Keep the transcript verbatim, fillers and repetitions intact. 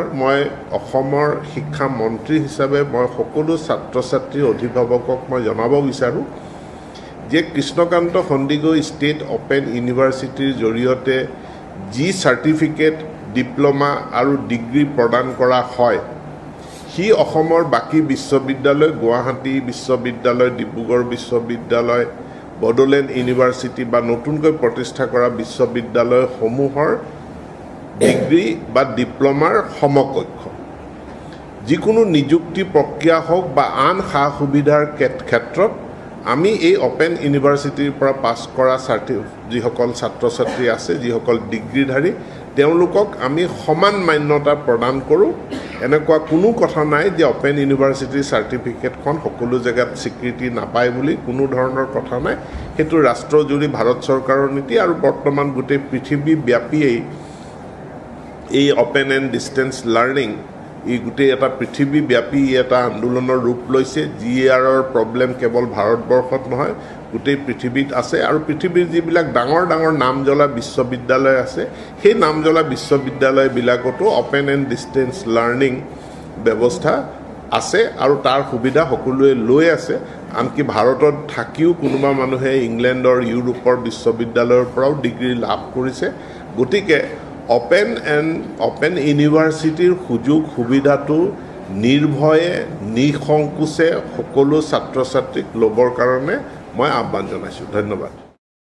মই অসমৰ শিক্ষা মন্ত্ৰী হিচাপে মই সকলো ছাত্ৰ ছাত্ৰী অভিভাৱকক মই জনাব বিচাৰোঁ যে কৃষ্ণকান্ত সন্দিকৈ ষ্টেট অপেন ইউনিভাৰ্চিটিৰ জৰিয়তে যি চাৰ্টিফিকেট ডিপ্ল'মা আৰু ডিগ্ৰী প্ৰদান কৰা হয় সি অসমৰ বাকী বিশ্ববিদ্যালয় গুৱাহাটী বিশ্ববিদ্যালয় ডিব্ৰুগড় বিশ্ববিদ্যালয় বড়োলেণ্ড ইউনিভাৰ্চিটি বা নতুনকৈ প্ৰতিষ্ঠা কৰা বিশ্ববিদ্যালয়সমূহৰ ডিগ্ৰী বা ডিপ্ল'মাৰ সমকক্ষ যিকোনো নিযুক্তি প্ৰক্ৰিয়া হওক বা আন সা সুবিধাৰ ক্ষেত্ৰত আমি এই অপেন ইউনিভাৰ্চিটিৰ পৰা পাছ কৰা ছাত্ৰী যিসকল ছাত্ৰ ছাত্ৰী আছে যিসকল ডিগ্ৰীধাৰী তেওঁলোকক আমি সমান মান্যতা প্ৰদান কৰোঁ এনেকুৱা কোনো কথা নাই যে অপেন ইউনিভাৰ্চিটিৰ চাৰ্টিফিকেটখন সকলো জেগাত স্বীকৃতি নাপায় বুলি কোনো ধৰণৰ কথা নাই সেইটো ৰাষ্ট্ৰজুৰি ভাৰত চৰকাৰৰ নীতি আৰু বৰ্তমান গোটেই পৃথিৱীব্যাপীয়েই এই অপেন এণ্ড ডিষ্টেন্স লাৰ্ণিং এই গোটেই এটা পৃথিৱীব্যাপী এটা আন্দোলনৰ ৰূপ লৈছে জি আৰৰ প্ৰব্লেম কেৱল ভাৰতবৰ্ষত নহয় গোটেই পৃথিৱীত আছে আৰু পৃথিৱীৰ যিবিলাক ডাঙৰ ডাঙৰ নাম জ্বলা বিশ্ববিদ্যালয় আছে সেই নাম জ্বলা বিশ্ববিদ্যালয়বিলাকতো অপেন এণ্ড ডিষ্টেন্স লাৰ্ণিং ব্যৱস্থা আছে আৰু তাৰ সুবিধা সকলোৱে লৈ আছে আনকি ভাৰতত থাকিও কোনোবা মানুহে ইংলেণ্ডৰ ইউৰোপৰ বিশ্ববিদ্যালয়ৰ পৰাও ডিগ্ৰী লাভ কৰিছে গতিকে অপেন এণ্ড অপেন ইউনিভাৰ্চিটিৰ সুযোগ সুবিধাটো নিৰ্ভয়ে নিসংকোচে সকলো ছাত্ৰ ছাত্ৰীক ল'বৰ কাৰণে মই আহ্বান জনাইছোঁ ধন্যবাদ